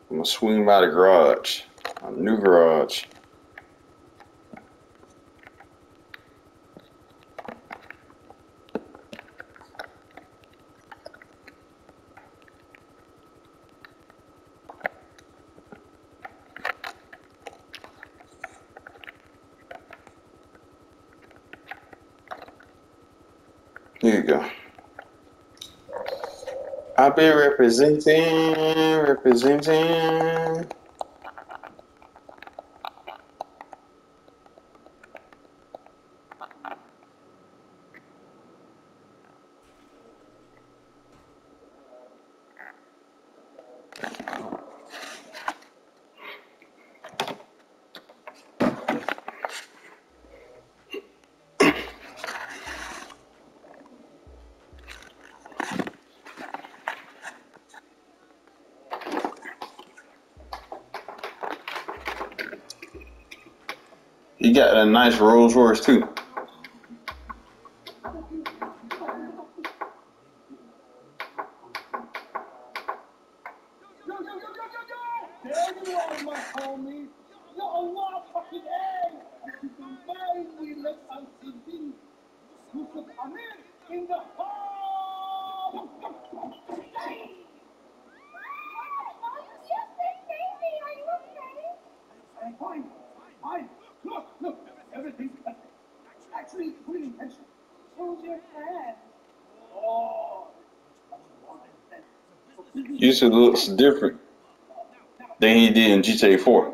I'm gonna swing by the garage. A new garage. Here you go. I'll be representing. You got a nice Rolls Royce too. Usually looks different than he did in GTA 4.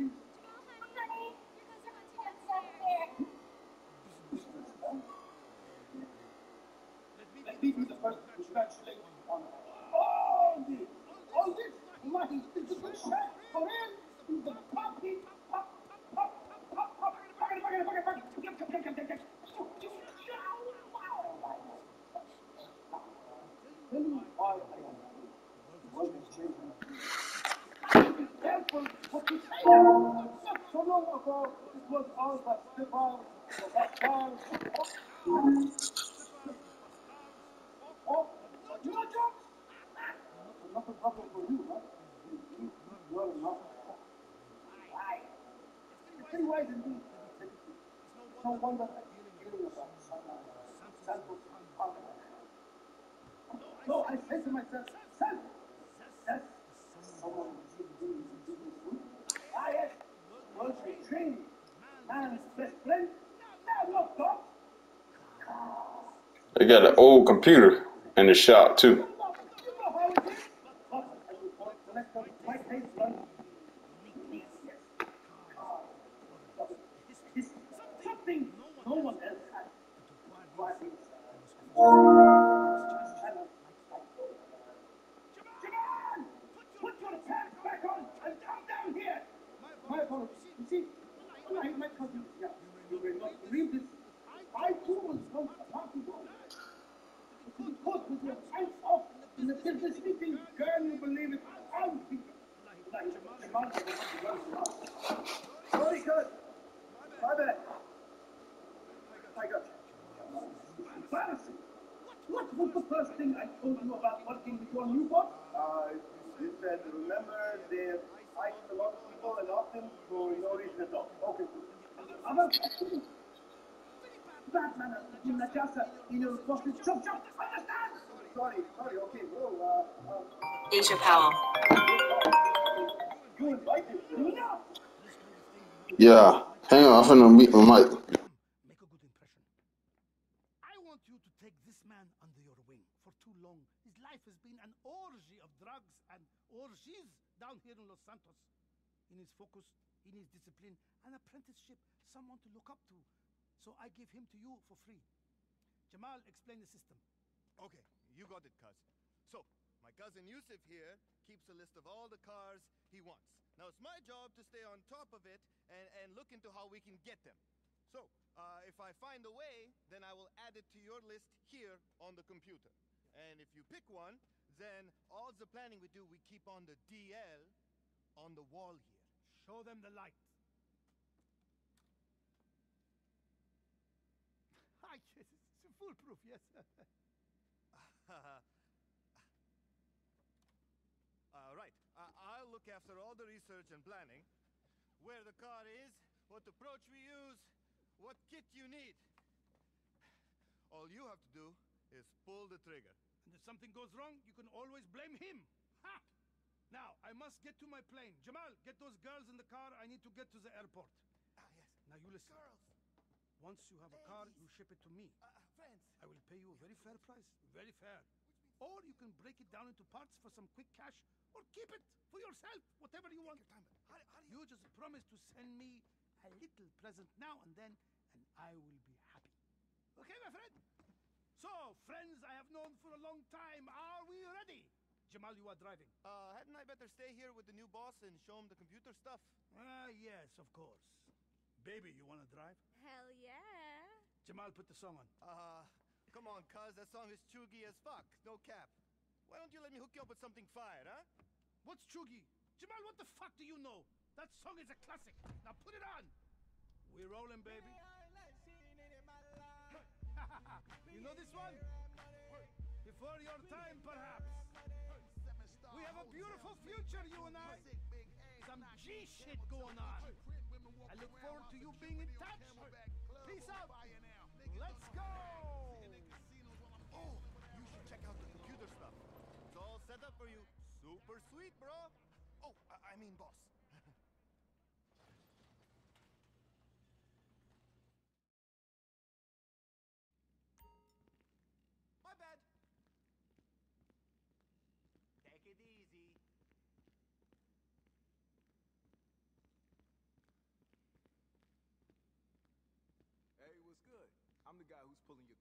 They got an old computer in the shop too. Agent Powell. Yeah, hang on, I'm finna meet my mic. Make a good impression. I want you to take this man under your wing. For too long, his life has been an orgy of drugs and orgies down here in Los Santos. He needs focus, he needs discipline, an apprenticeship, someone to look up to. So I give him to you for free. Jamal, explain the system. Okay, you got it, cuz. So, my cousin Yusuf here keeps a list of all the cars he wants. Now, it's my job to stay on top of it and look into how we can get them. So, if I find a way, then I will add it to your list here on the computer. And if you pick one, then all the planning we do, we keep on the DL on the wall here. Show them the light. It's foolproof, yes. Right. I'll look look after all the research and planning. Where the car is, what approach we use, what kit you need. All you have to do is pull the trigger. And if something goes wrong, you can always blame him. Ha! Now, I must get to my plane. Jamal, get those girls in the car. I need to get to the airport. Ah, yes. Now you listen. Girls. Once you have a car, you ship it to me. Friends. I will pay you a very fair price. Very fair. Or you can break it down into parts for some quick cash, or keep it for yourself, whatever you want. Take your time. How do You just promise to send me a little present now and then, and I will be happy. Okay, my friend? So, friends I have known for a long time, are we ready? Jamal, you are driving. Hadn't I better stay here with the new boss and show him the computer stuff? Yes, of course. Baby, you wanna drive? Hell yeah. Jamal, put the song on. Come on, cuz, that song is chuggy as fuck. No cap. Why don't you let me hook you up with something fire, huh? What's chuggy? Jamal, what the fuck do you know? That song is a classic. Now put it on. We're rolling, baby. You know this one? Before your time, perhaps. We have a beautiful future, you and I. Some G shit going on. I look forward to you being in touch. Peace out. Let's go. Oh, you should check out the computer stuff. It's all set up for you. Super sweet, bro. Oh, I mean boss. My bad. Take it easy. Hey, what's good? I'm the guy who's pulling your